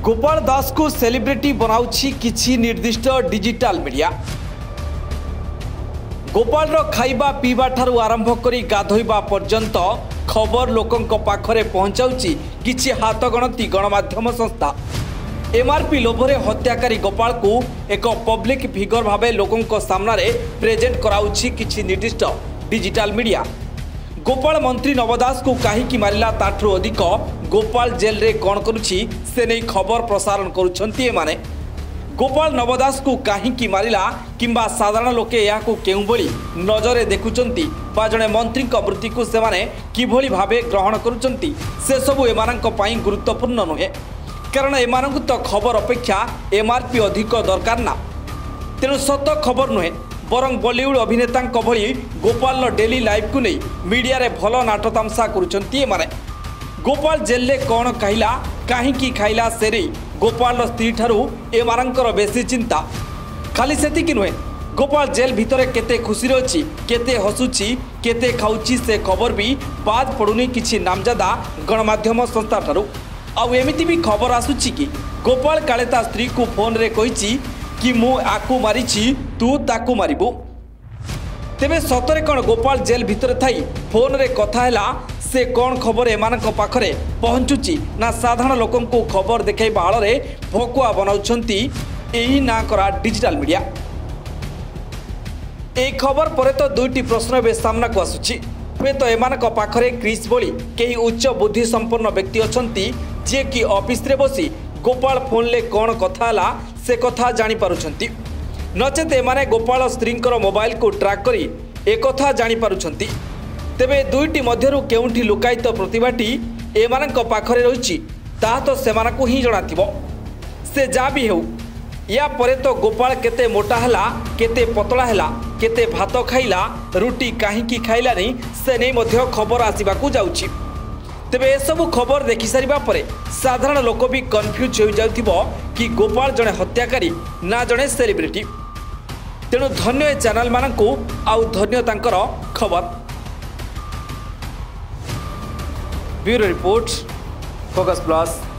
गोपाल दास को सेलिब्रिटी बनाउछि किछि निर्दिष्ट डिजिटल मीडिया। गोपाल रो खाइबा पीवा ठारू आरंभ करी गाधोइबा पर्यंत खबर लोकंक पाखरे पहुंचाउछि किछि हाथ गणती गणमाध्यम संस्था। एमआरपी लोभरे हत्याकारी गोपाल को एक पब्लिक फिगर भावे लोकंक सामने प्रेजेंट कराउछि किछि निर्दिष्ट डिजिटल मीडिया। गोपाल मंत्री नव दास को कहीं मारिला ताठू अधिक गोपाल जेल रे कौन करुछि से नहीं खबर प्रसारण करुछंती एमाने। गोपाल नव दास को कहीं मारिला किंबा साधारण लोके याकू केउ भली नजरे देखुचंती बा जणे मंत्री मृत्यु को सेमाने किभली भावे ग्रहण करुचंती से सबु एमानंक पई गुरुत्वपूर्ण नुहे, कारण एमानंकु तो खबर अपेक्षा एमआरपी अधिक दरकार ना। तेणु सत खबर नुहे बरं बॉलीवुड अभिनेता भली गोपाल डेली लाइफ को नहीं मीडिया रे भल नाट तमसा करुचंती एमाने। गोपाल जेल रे कौन कहला कहीं खाइला से रे गोपाल स्त्री ठारू एमानंकर बेसी चिंता। खाली सेतिकी नुहे, गोपाल जेल भितरे केते खुशी अच्छी केते हसुची केते खाउची से खबर भी बाद पड़ुनी किछि नामजादा गणमाध्यम संस्था ठारू। आउ एमिति भी खबर आसुची कि गोपाल काले ता स्त्री को फोन रे कहिछि कि मु आकु मारिछि तू ताकु मारिबु। तेबे सतरे कौन गोपाल जेल भितर थाई फोन रे कथा हैला से कौन खबर एमानक पाखरे पहुंचुची ना साधारण लोकन को खबर देखाइबा आଳରେ भकुआ बनाउछंती एही ना करा डिजिटल मीडिया। ए खबर परे तो दुईटी प्रश्न बे सामना को आसुची। हुए तो एमानक पाखरे क्रिस बोली केही उच्च बुद्धि संपन्न व्यक्ति अछंती जे कि ऑफिस रे बसी गोपाल फोन ले कौन कथा हैला से कथा जानी पारुछंती, नचेत एमाने गोपाल स्त्रींकर मोबाइल को ट्रैक करी एक कथा जानी पारुछंती। तेबे दुईटी मध्यरु केउंठी लुकायित प्रतिभाटी एमानक पाखरे रहिछि ता तो सेमानकु ही जणाथिबो। से जा भी हेउ या परे तो गोपाल केते मोटा हैला केते पतला हैला केते भात खाइला रुटी काहींकी खाइला नहीं से नहीं मध्य खबर आसीबाकू जाउछि। तेबे ए सबु खबर देखि सारिबा परे साधारण लोक भी कन्फ्यूज हो जाउथिबो कि गोपाल जणे हत्याकारी ना जणे सेलिब्रिटी। तेणु धन्य ए चैनल मानकू आउ धन्य तांकर खबर। Bureau report, Focus plus.